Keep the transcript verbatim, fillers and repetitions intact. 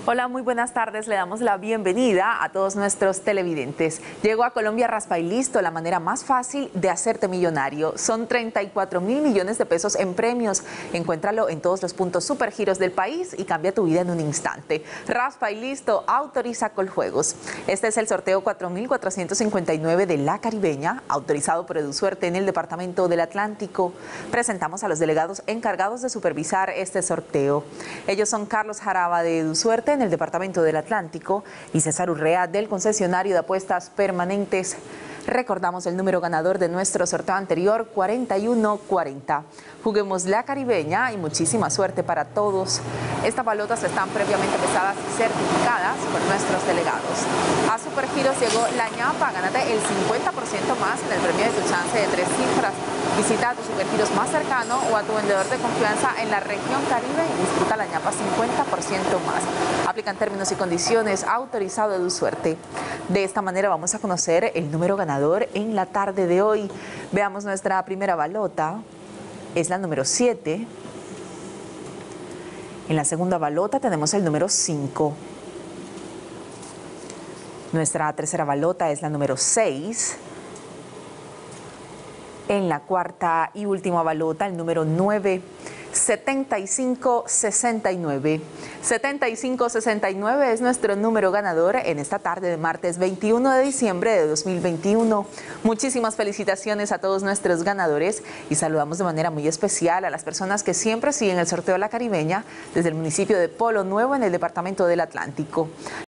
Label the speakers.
Speaker 1: Hola, muy buenas tardes. Le damos la bienvenida a todos nuestros televidentes. Llegó a Colombia Raspa y Listo, la manera más fácil de hacerte millonario. Son treinta y cuatro mil millones de pesos en premios. Encuéntralo en todos los puntos Supergiros del país y cambia tu vida en un instante. Raspa y Listo autoriza Coljuegos. Este es el sorteo cuatro mil cuatrocientos cincuenta y nueve de La Caribeña, autorizado por EduSuerte en el Departamento del Atlántico. Presentamos a los delegados encargados de supervisar este sorteo. Ellos son Carlos Jaraba de EduSuerte en el Departamento del Atlántico y César Urrea del concesionario de apuestas permanentes. Recordamos el número ganador de nuestro sorteo anterior, cuarenta y uno cuarenta. Juguemos La Caribeña y muchísima suerte para todos. Estas balotas están previamente pesadas y certificadas por nuestros delegados. A Supergiros llegó la ñapa, gánate el cincuenta por ciento más en el premio de tu chance de tres cifras. Visita a tu Supergiros más cercano o a tu vendedor de confianza en la región Caribe y disfruta la ñapa cincuenta por ciento más. Aplican términos y condiciones, autorizado EduSuerte. De esta manera vamos a conocer el número ganador en la tarde de hoy. Veamos nuestra primera balota. Es la número siete. En la segunda balota tenemos el número cinco. Nuestra tercera balota es la número seis. En la cuarta y última balota, el número nueve, setenta y cinco sesenta y nueve. setenta y cinco sesenta y nueve es nuestro número ganador en esta tarde de martes veintiuno de diciembre de dos mil veintiuno. Muchísimas felicitaciones a todos nuestros ganadores y saludamos de manera muy especial a las personas que siempre siguen el sorteo de La Caribeña desde el municipio de Polo Nuevo en el Departamento del Atlántico.